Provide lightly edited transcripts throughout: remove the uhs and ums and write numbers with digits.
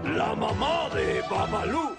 La mamá de Babalú.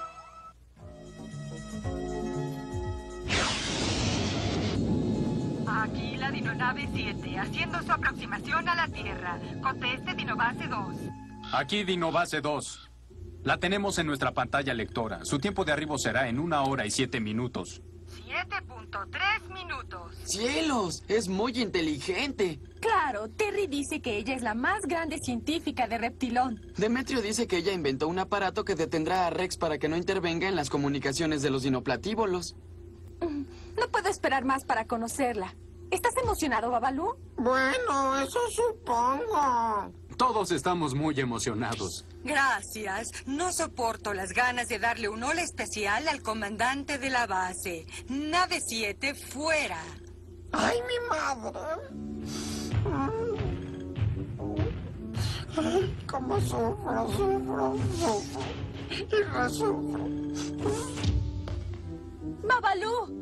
Aquí la Dinonave 7, haciendo su aproximación a la Tierra. Conteste Dinobase 2. Aquí Dinobase 2. La tenemos en nuestra pantalla lectora. Su tiempo de arribo será en 1 hora y 7 minutos. 7.3 minutos. ¡Cielos! Es muy inteligente. Claro, Terry dice que ella es la más grande científica de Reptilón. Demetrio dice que ella inventó un aparato que detendrá a Rex para que no intervenga en las comunicaciones de los dinoplatívolos. No puedo esperar más para conocerla. ¿Estás emocionado, Babalú? Bueno, eso supongo. Todos estamos muy emocionados. Gracias. No soporto las ganas de darle un hola especial al comandante de la base. Nave 7, fuera. ¡Ay, mi madre! Ay, cómo sufro. Y resufro. ¡Babalú!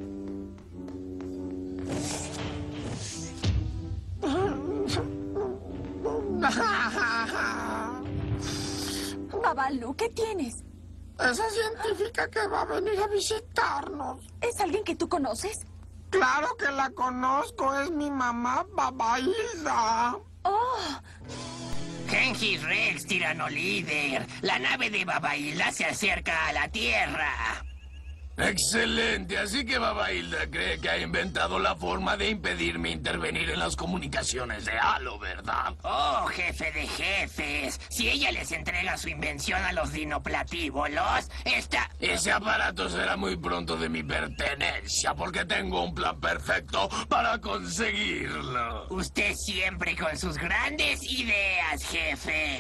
Babalú, ¿qué tienes? Esa científica que va a venir a visitarnos. ¿Es alguien que tú conoces? Claro que la conozco, es mi mamá Babailda. ¡Oh! Genghis Rex, tirano líder. La nave de Babailda se acerca a la Tierra. Excelente, así que Babailda cree que ha inventado la forma de impedirme intervenir en las comunicaciones de Halo, ¿verdad? Oh, jefe de jefes. Si ella les entrega su invención a los dinoplatívolos, Ese aparato será muy pronto de mi pertenencia, porque tengo un plan perfecto para conseguirlo. Usted siempre con sus grandes ideas, jefe.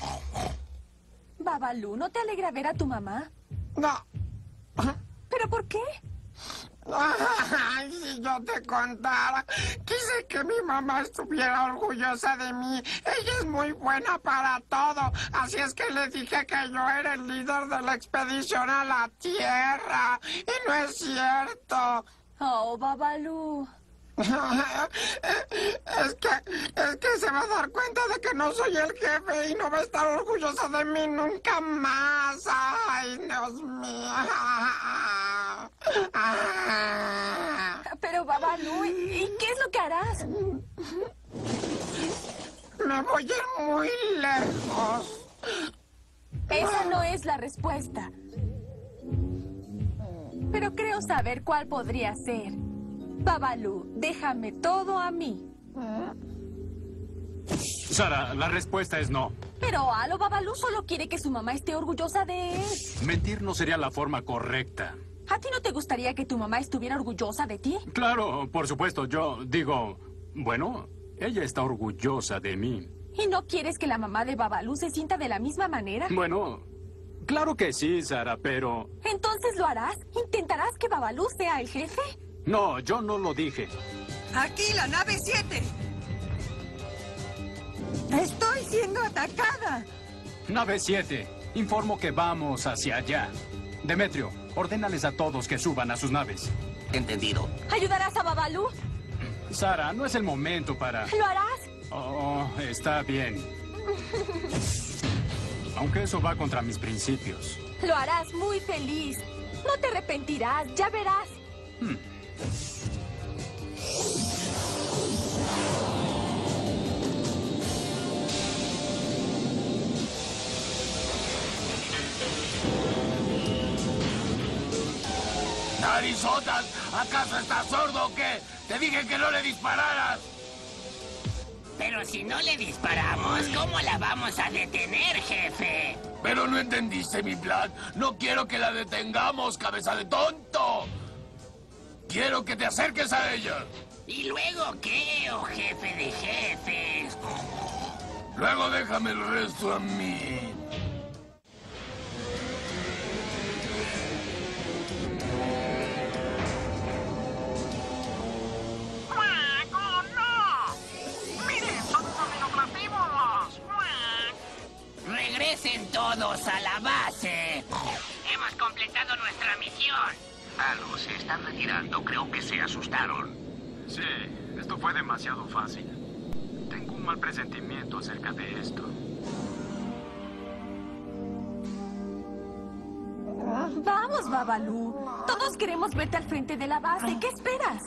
Babalú, ¿no te alegra ver a tu mamá? No. ¿Pero por qué? Ay, si yo te contara, quise que mi mamá estuviera orgullosa de mí. Ella es muy buena para todo, así es que le dije que yo era el líder de la expedición a la Tierra. Y no es cierto. Oh, Babalú. Es que se va a dar cuenta de que no soy el jefe y no va a estar orgullosa de mí nunca más. Ay, Dios mío. Pero, Babalú, ¿y qué es lo que harás? Me voy a ir muy lejos. Esa no es la respuesta. Pero creo saber cuál podría ser. Babalú, déjame todo a mí. Sara, la respuesta es no. Pero Halo, Babalú solo quiere que su mamá esté orgullosa de él. Mentir no sería la forma correcta. ¿A ti no te gustaría que tu mamá estuviera orgullosa de ti? Claro, por supuesto, yo digo... Bueno, ella está orgullosa de mí. ¿Y no quieres que la mamá de Babalú se sienta de la misma manera? Bueno, claro que sí, Sara, pero... ¿Entonces lo harás? ¿Intentarás que Babalú sea el jefe? No, yo no lo dije. Aquí la nave 7. Estoy siendo atacada. Nave 7, informo que vamos hacia allá. Demetrio, ordénales a todos que suban a sus naves. Entendido. ¿Ayudarás a Babalú? Sara, no es el momento para... ¿Lo harás? Oh, está bien. Aunque eso va contra mis principios. Lo harás muy feliz. No te arrepentirás, ya verás. ¡Narizotas! ¿Acaso estás sordo o qué? ¡Te dije que no le dispararas! Pero si no le disparamos, ¿cómo la vamos a detener, jefe? Pero no entendiste mi plan. No quiero que la detengamos, cabeza de tonto. Quiero que te acerques a ella. ¿Y luego qué, oh jefe de jefes? Luego déjame el resto a mí. ¡Oh, no! ¡Miren, son unos dinoplatívolos! ¡Regresen todos a la base! Hemos completado nuestra misión. Algo se están retirando. Creo que se asustaron. Sí, esto fue demasiado fácil. Tengo un mal presentimiento acerca de esto. Vamos, Babalú. Todos queremos verte al frente de la base. ¿Qué esperas?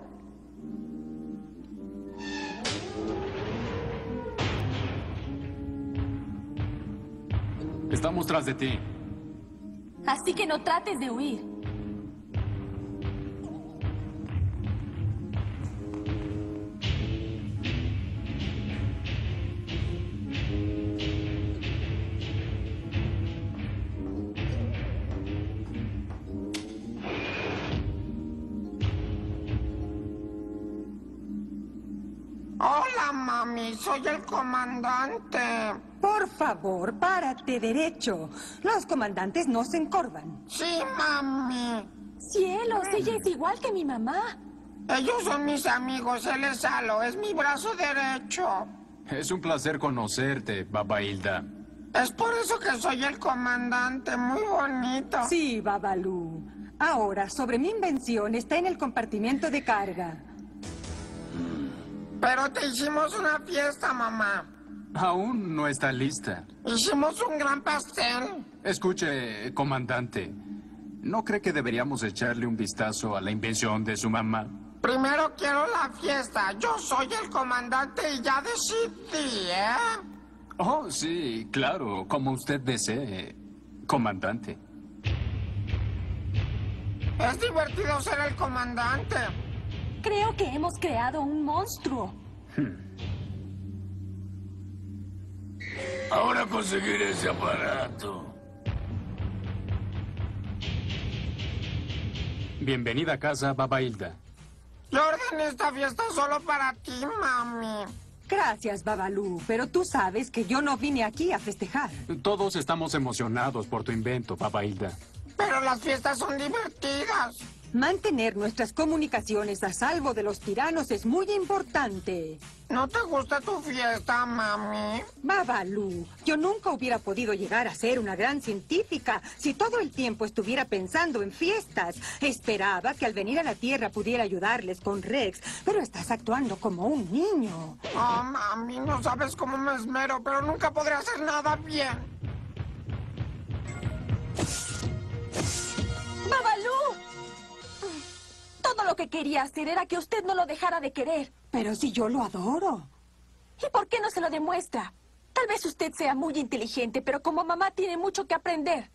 Estamos tras de ti. Así que no trates de huir. Hola, mami, soy el comandante. Por favor, párate derecho. Los comandantes no se encorvan. Sí, mami. Cielos, ella es igual que mi mamá. Ellos son mis amigos, él es Halo, es mi brazo derecho. Es un placer conocerte, Baba Hilda. Es por eso que soy el comandante, muy bonito. Sí, Babalú. Ahora, sobre mi invención, está en el compartimiento de carga. Pero te hicimos una fiesta, mamá. Aún no está lista. Hicimos un gran pastel. Escuche, comandante. ¿No cree que deberíamos echarle un vistazo a la invención de su mamá? Primero quiero la fiesta. Yo soy el comandante y ya decidí, ¿eh? Oh, sí, claro, como usted desee, comandante. Es divertido ser el comandante. Creo que hemos creado un monstruo. Ahora conseguiré ese aparato. Bienvenida a casa, Baba Hilda. Yo ordené esta fiesta solo para ti, mami. Gracias, Babalú, pero tú sabes que yo no vine aquí a festejar. Todos estamos emocionados por tu invento, Baba Hilda. Pero las fiestas son divertidas. Mantener nuestras comunicaciones a salvo de los tiranos es muy importante. ¿No te gusta tu fiesta, mami? Babalú, yo nunca hubiera podido llegar a ser una gran científica si todo el tiempo estuviera pensando en fiestas. Esperaba que al venir a la Tierra pudiera ayudarles con Rex, pero estás actuando como un niño. Oh, mami, no sabes cómo me esmero, pero nunca podré hacer nada bien. ¡Babalú! Todo lo que quería hacer era que usted no lo dejara de querer. Pero si yo lo adoro. ¿Y por qué no se lo demuestra? Tal vez usted sea muy inteligente, pero como mamá tiene mucho que aprender.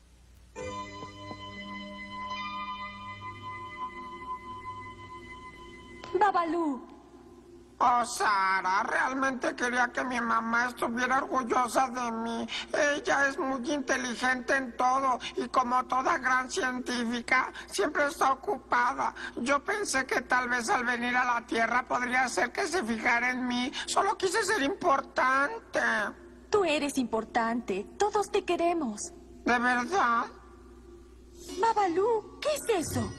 Babalú. Oh, Sara, realmente quería que mi mamá estuviera orgullosa de mí. Ella es muy inteligente en todo y como toda gran científica, siempre está ocupada. Yo pensé que tal vez al venir a la Tierra podría hacer que se fijara en mí. Solo quise ser importante. Tú eres importante. Todos te queremos. ¿De verdad? Babalú, ¿qué es eso?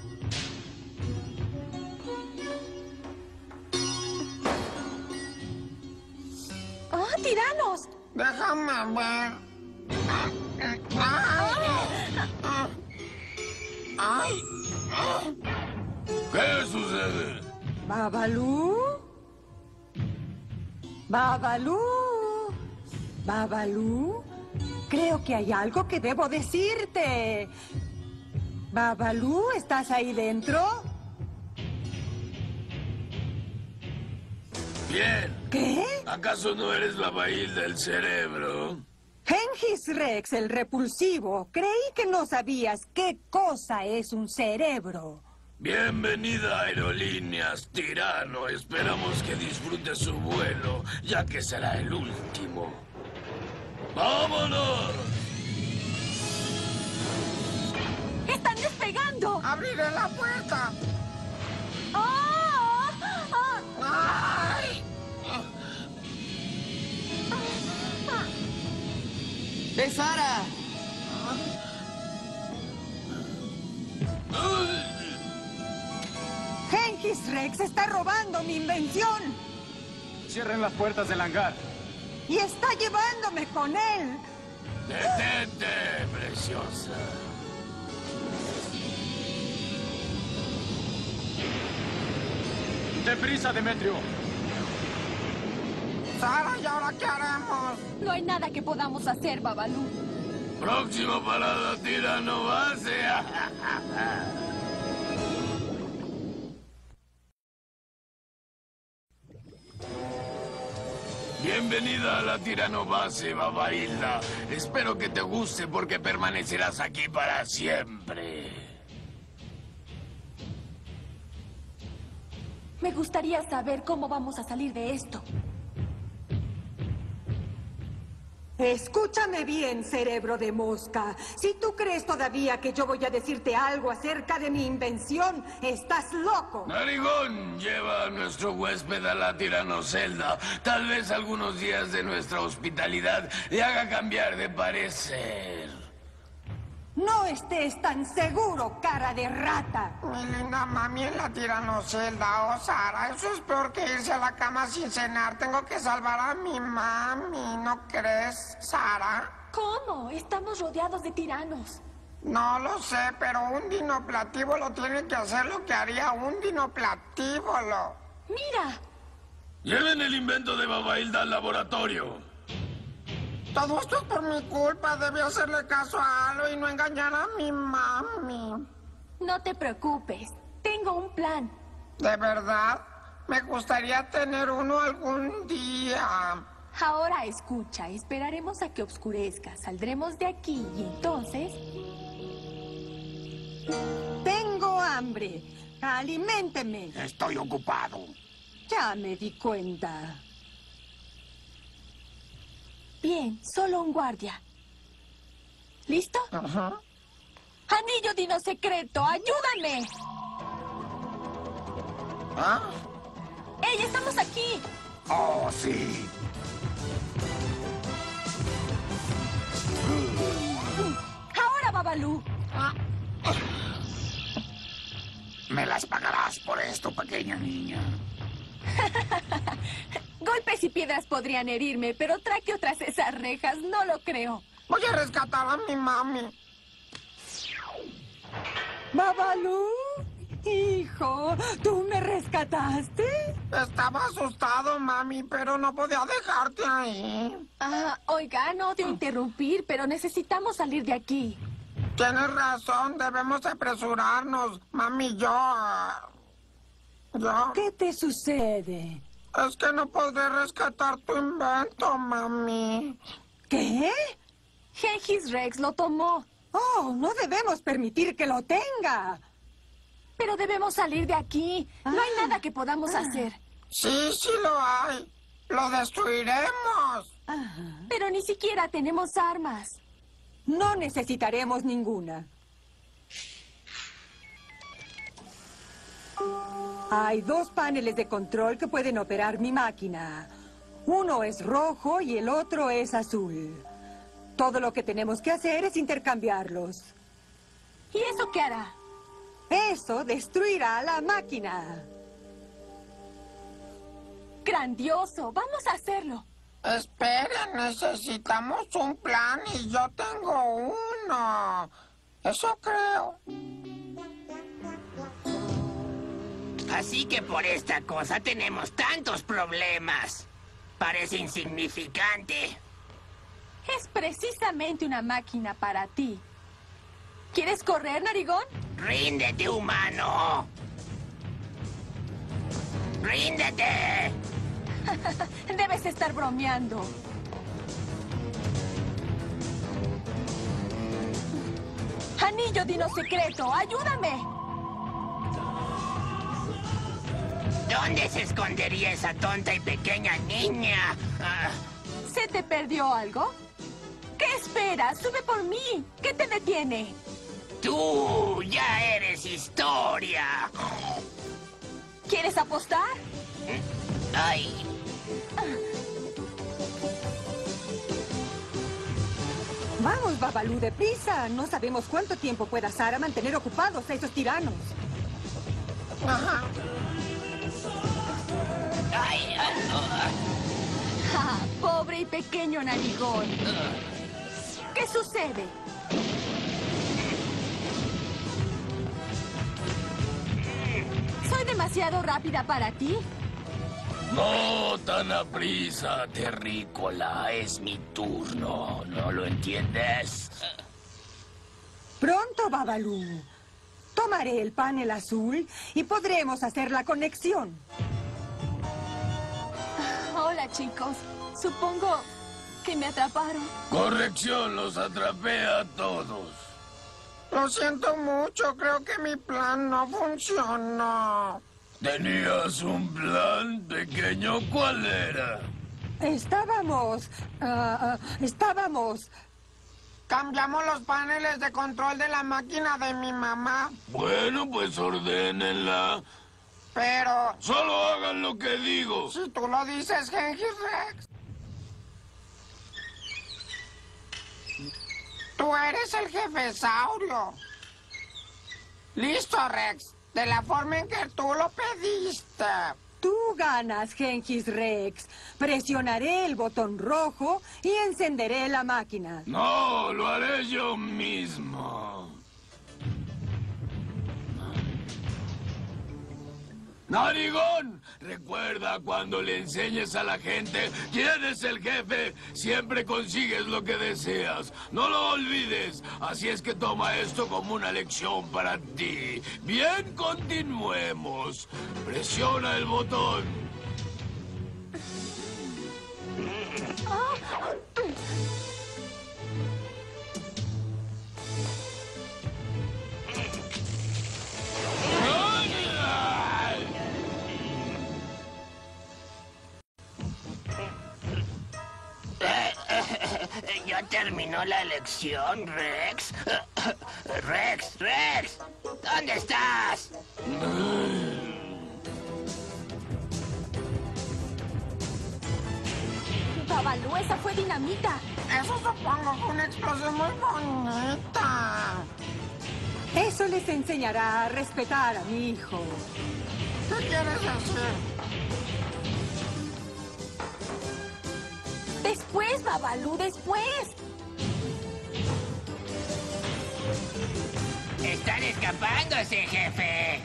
¡Ah, tiranos! Déjame ver. Ay. ¿Qué sucede? ¿Babalú? ¿Babalú? ¿Babalú? Creo que hay algo que debo decirte. ¿Babalú, estás ahí dentro? Bien. ¿Qué? ¿Acaso no eres Baba Hilda del cerebro? Gengis Rex, el repulsivo. Creí que no sabías qué cosa es un cerebro. Bienvenida a Aerolíneas, tirano. Esperamos que disfrute su vuelo, ya que será el último. ¡Vámonos! ¡Están despegando! ¡Abriré la puerta! ¡Oh! ¡Ay! ¡Es Sara! Gengis Rex está robando mi invención. Cierren las puertas del hangar. Y está llevándome con él. ¡Detente, preciosa! ¡Deprisa, Demetrio! Sara, ¿y ahora qué haremos? No hay nada que podamos hacer, Babalú. Próxima parada, tirano base. Bienvenida a la tirano base, Baba Hilda. Espero que te guste porque permanecerás aquí para siempre. Me gustaría saber cómo vamos a salir de esto. Escúchame bien, cerebro de mosca. Si tú crees todavía que yo voy a decirte algo acerca de mi invención, estás loco. Narigón, lleva a nuestro huésped a la tiranocelda. Tal vez algunos días de nuestra hospitalidad le haga cambiar de parecer. No estés tan seguro, cara de rata. Mi linda mami en la tiranocelda. Oh, Sara, eso es peor que irse a la cama sin cenar. Tengo que salvar a mi mami, ¿no crees, Sara? ¿Cómo? Estamos rodeados de tiranos. No lo sé, pero un dinoplatíbulo tiene que hacer lo que haría un dinoplatíbulo. ¡Mira! Lleven el invento de Baba Hilda al laboratorio. Todo esto es por mi culpa. Debí hacerle caso a Alo y no engañar a mi mami. No te preocupes. Tengo un plan. ¿De verdad? Me gustaría tener uno algún día. Ahora escucha. Esperaremos a que oscurezca. Saldremos de aquí y entonces... Tengo hambre. Aliménteme. Estoy ocupado. Ya me di cuenta. Bien, solo un guardia. ¿Listo? Ajá. ¡Anillo Dino Secreto! ¡Ayúdame! ¿Ah? ¡Ey, estamos aquí! Oh, sí. ¡Ahora, Babalú! Me las pagarás por esto, pequeña niña. Golpes y piedras podrían herirme, pero tráqueo tras esas rejas, no lo creo. Voy a rescatar a mi mami. Babalú, hijo, ¿tú me rescataste? Estaba asustado, mami, pero no podía dejarte ahí. Oiga, no odio interrumpir, pero necesitamos salir de aquí. Tienes razón, debemos apresurarnos. Mami, yo... ¿Qué te sucede? Es que no podré rescatar tu invento, mami. ¿Qué? Gengis Rex lo tomó. Oh, no debemos permitir que lo tenga. Pero debemos salir de aquí. No hay nada que podamos hacer. Sí, sí lo hay. Lo destruiremos. Pero ni siquiera tenemos armas. No necesitaremos ninguna. Hay 2 paneles de control que pueden operar mi máquina. Uno es rojo y el otro es azul. Todo lo que tenemos que hacer es intercambiarlos. ¿Y eso qué hará? Eso destruirá la máquina. ¡Grandioso! ¡Vamos a hacerlo! Esperen, necesitamos un plan y yo tengo uno. Eso creo. Así que por esta cosa tenemos tantos problemas. Parece insignificante. Es precisamente una máquina para ti. ¿Quieres correr, narigón? ¡Ríndete, humano! ¡Ríndete! Debes estar bromeando. Anillo Dino Secreto, ayúdame. ¿Dónde se escondería esa tonta y pequeña niña? ¿Se te perdió algo? ¿Qué esperas? Sube por mí. ¿Qué te detiene? Tú ya eres historia. ¿Quieres apostar? Ay. Vamos, Babalú, deprisa. No sabemos cuánto tiempo pueda Sara mantener ocupados a esos tiranos. Ajá. Ay, Pobre y pequeño narigón. ¿Qué sucede? ¿Soy demasiado rápida para ti? No tan aprisa, terrícola. Es mi turno. ¿No lo entiendes? Pronto, Babalú. Tomaré el panel azul y podremos hacer la conexión. Hola, chicos. Supongo que me atraparon. Corrección, los atrapé a todos. Lo siento mucho, creo que mi plan no funcionó. ¿Tenías un plan, pequeño? ¿Cuál era? Estábamos... Cambiamos los paneles de control de la máquina de mi mamá, Bueno, pues ordénenla. pero Solo hagan lo que digo. si tú lo dices, Genghis Rex. Tú eres el jefe Saurio. Listo, Rex. De la forma en que tú lo pediste. Tú ganas, Genghis Rex. Presionaré el botón rojo y encenderé la máquina. No, lo haré yo mismo. Narigón, recuerda cuando le enseñes a la gente quién es el jefe, siempre consigues lo que deseas. No lo olvides. Así es que toma esto como una lección para ti. Bien, continuemos. Presiona el botón. ¿Ya terminó la lección, Rex? Rex, ¿dónde estás? Babalú, esa fue dinamita. Eso supongo que una explosión muy bonita. Eso les enseñará a respetar a mi hijo. ¿Qué quieres decir? Después, Babalú, después. Están escapándose, jefe.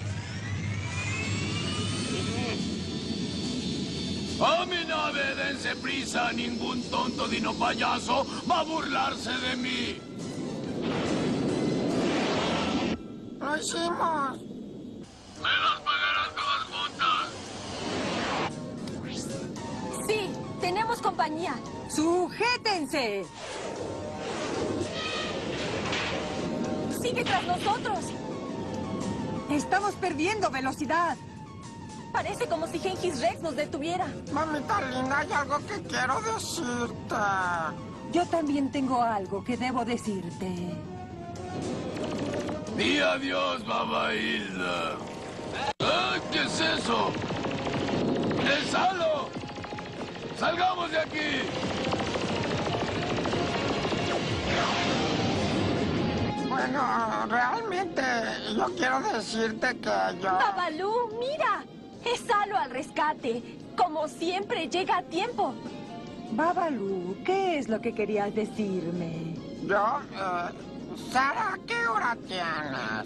¡A mi nave! ¡Dense prisa! ¡Ningún tonto dino payaso va a burlarse de mí! Lo hicimos. ¡Me las pagarán todas juntas! Sí, tenemos compañía. ¡Sujétense! Sigue tras nosotros. Estamos perdiendo velocidad. Parece como si Genghis Rex nos detuviera. Mamita linda, hay algo que quiero decirte. Yo también tengo algo que debo decirte. ¡Di adiós, Babailda! ¡Ah! ¿Qué es eso? ¡Es Halo! ¡Salgamos de aquí! Bueno, realmente yo quiero decirte que yo... Babalú, mira. Es Halo al rescate. Como siempre, llega a tiempo. Babalú, ¿qué es lo que querías decirme? Yo, Sara, ¿qué hora tienes?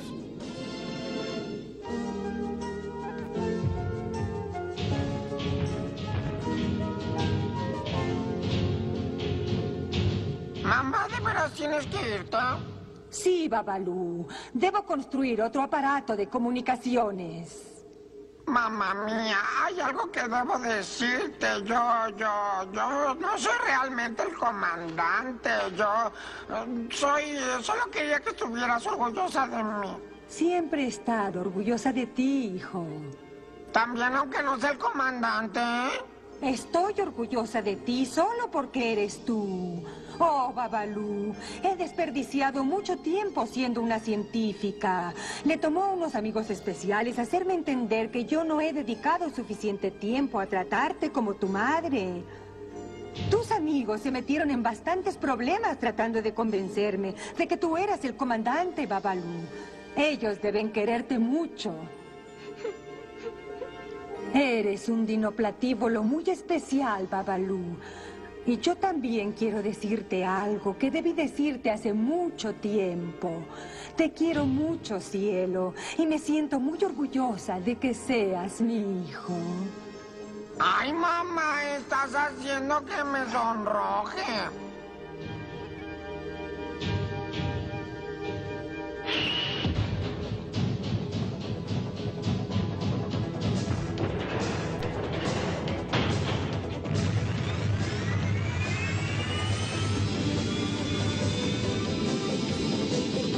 Mamá, ¿de veras tienes que irte? Sí, Babalú. Debo construir otro aparato de comunicaciones. Mamá mía, hay algo que debo decirte. Yo no soy realmente el comandante. Solo quería que estuvieras orgullosa de mí. Siempre he estado orgullosa de ti, hijo. También aunque no sea el comandante. Estoy orgullosa de ti solo porque eres tú. Oh, Babalú, he desperdiciado mucho tiempo siendo una científica. Le tomó a unos amigos especiales hacerme entender que yo no he dedicado suficiente tiempo a tratarte como tu madre. Tus amigos se metieron en bastantes problemas tratando de convencerme de que tú eras el comandante, Babalú. Ellos deben quererte mucho. Eres un dinoplatíbulo muy especial, Babalú. Y yo también quiero decirte algo que debí decirte hace mucho tiempo. Te quiero mucho, cielo, y me siento muy orgullosa de que seas mi hijo. Ay, mamá, estás haciendo que me sonroje.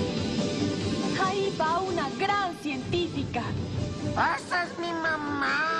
Ahí va una gran científica. ¡Esa es mi mamá!